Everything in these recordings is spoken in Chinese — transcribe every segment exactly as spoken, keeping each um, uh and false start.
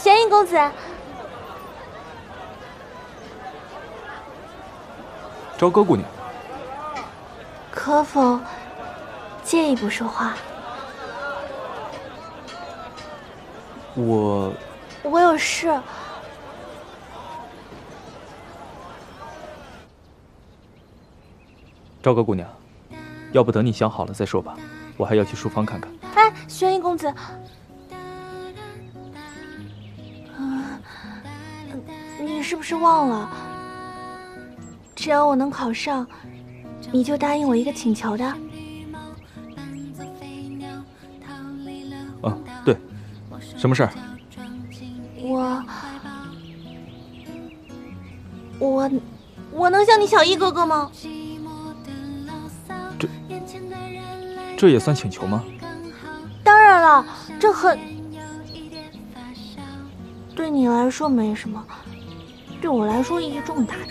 玄影公子， 朝歌姑娘， 可否借一步说话？ 我我有事。 朝歌姑娘，要不等你想好了再说吧，我还要去书房看看。 哎，玄影公子，嗯，你是不是忘了？只要我能考上，你就答应我一个请求的。 啊，对，什么事儿？ 我，我，我能像你小一哥哥吗？ 这，这也算请求吗？ 当然了，这很，对你来说没什么，对我来说意义重大着。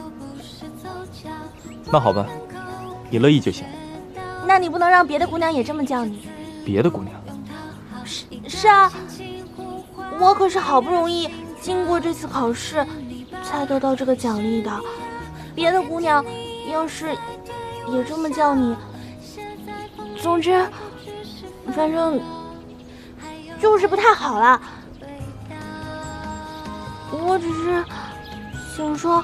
那好吧，你乐意就行。 那你不能让别的姑娘也这么叫你。 别的姑娘？ 是是啊，我可是好不容易经过这次考试，才得到这个奖励的。别的姑娘要是也这么叫你，总之，反正就是不太好了。我只是想说，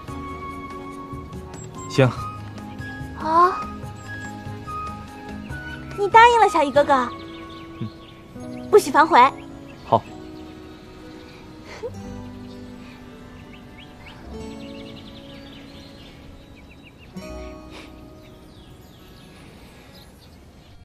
行。 啊，你答应了，小一哥哥， 嗯， 不许反悔。